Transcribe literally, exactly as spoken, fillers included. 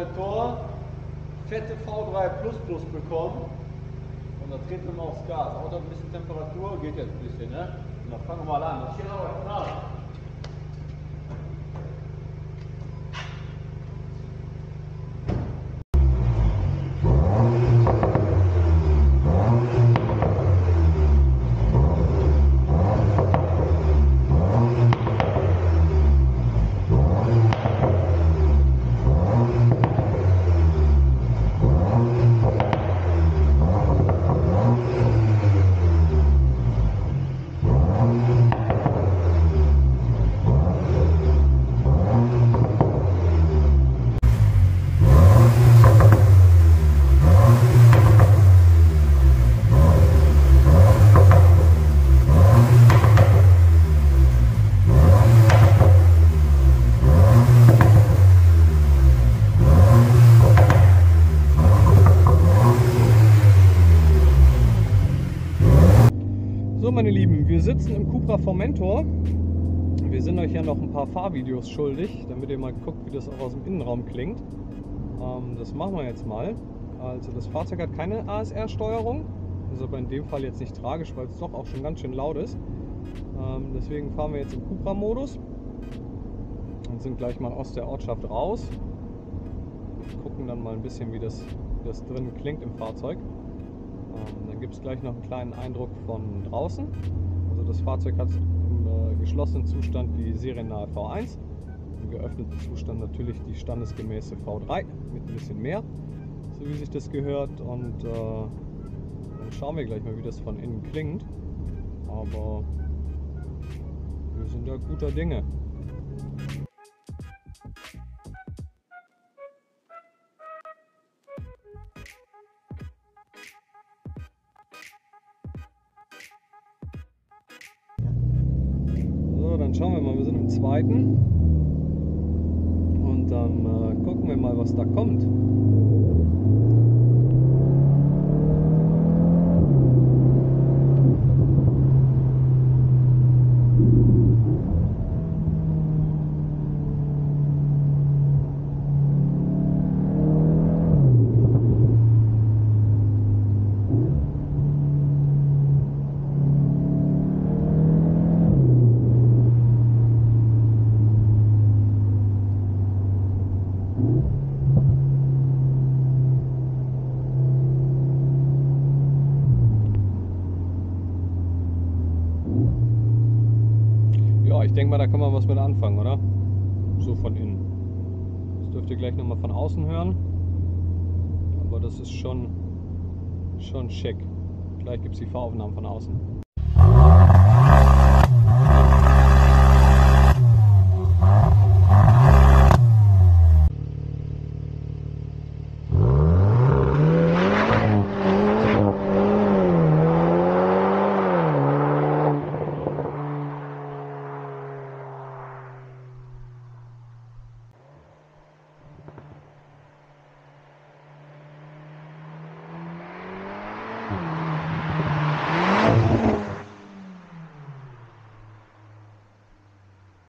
Motor fette V drei Plus Plus bekommen und da treten wir mal aufs Gas. Auto hat ein bisschen Temperatur, geht jetzt ein bisschen, ne? Und dann fangen wir mal an. Das steht aber klar. So meine Lieben, wir sitzen im Cupra Formentor. Wir sind euch ja noch ein paar Fahrvideos schuldig, damit ihr mal guckt, wie das auch aus dem Innenraum klingt. Ähm, das machen wir jetzt mal. Also das Fahrzeug hat keine A S R-Steuerung, ist aber in dem Fall jetzt nicht tragisch, weil es doch auch schon ganz schön laut ist. Ähm, deswegen fahren wir jetzt im Cupra-Modus und sind gleich mal aus der Ortschaft raus. Und gucken dann mal ein bisschen, wie das, wie das drin klingt im Fahrzeug. Dann gibt es gleich noch einen kleinen Eindruck von draußen. Also das Fahrzeug hat im äh, geschlossenen Zustand die seriennahe V eins, im geöffneten Zustand natürlich die standesgemäße V drei mit ein bisschen mehr, so wie sich das gehört. Und äh, dann schauen wir gleich mal, wie das von innen klingt. Aber wir sind ja guter Dinge. Dann schauen wir mal, wir sind im zweiten und dann äh, gucken wir mal, was da kommt. Ich denke mal, da kann man was mit anfangen, oder? So von innen. Das dürft ihr gleich nochmal von außen hören. Aber das ist schon, schon schick. Gleich gibt es die Fahraufnahmen von außen.